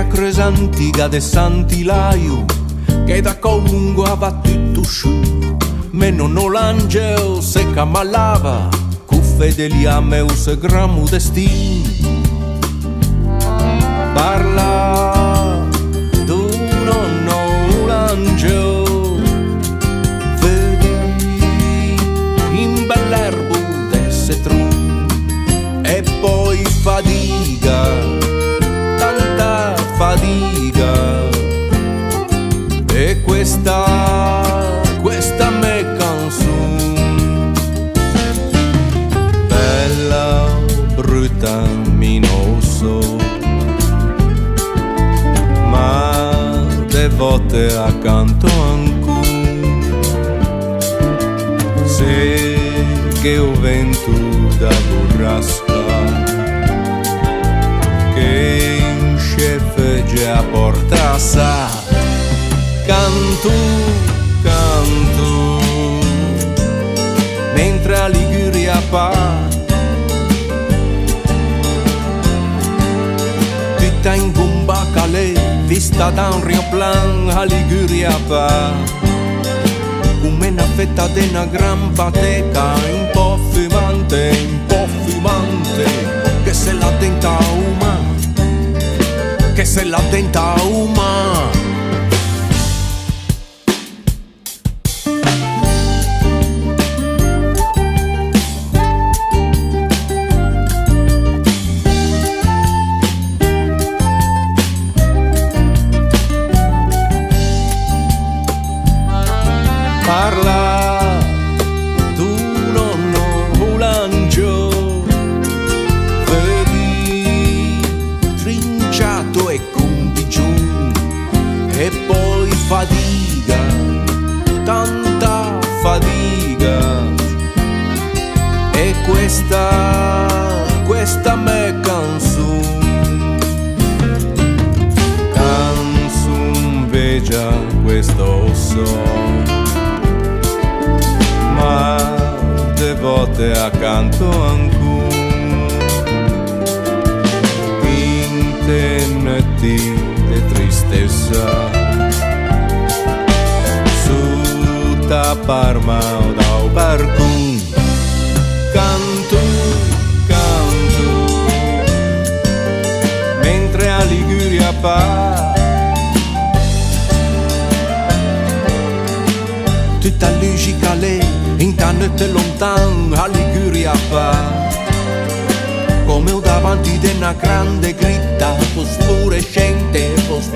a cresa antica de Sant'Ilaiu, che da colungo aveva tutto sciù. Me nonno l'angelo se camalava, cu fedelia meu se gramu destin. Parla tu nonno l'angelo, vedi in bell'erbo desse trum, e poi fatica, tanta fatica, e questa me canzone, bella, brutta, minoso, ma de volte accanto ancora, se che ho vento da burrasca, che in chef già porta sa, canto, canto, mentre a Liguria pa, tutta in gomba calè, vista da un rioplan a Liguria pa, come una fetta di una gran bateca, un po' fumante, che se la tenta uma, che se la tenta uma. Parla tu nonno l'angelo, vedi trinciato e condigiun, e poi fatica, tanta fatica, e questa me canzun, canzun vegia questo so, ma de volte accanto ancora, intenetti de tristezza, su da Parma o da Barcun, canto, canto, mentre a Liguria pa, tutta lucica lei, in tanto lontan a Liguria pa, come davanti di una grande gritta fosforescente,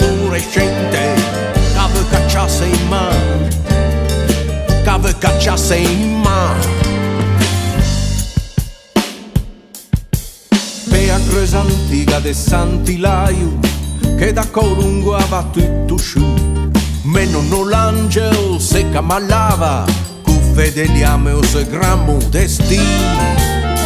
cave cacciasse in mano, cave cacciasse in mano. Per a cresa antica de Sant'Ilaiu, che da colungo aveva tutto sciù, me nonno l'angelo se camalava, cu fedeliame o se gramu destin.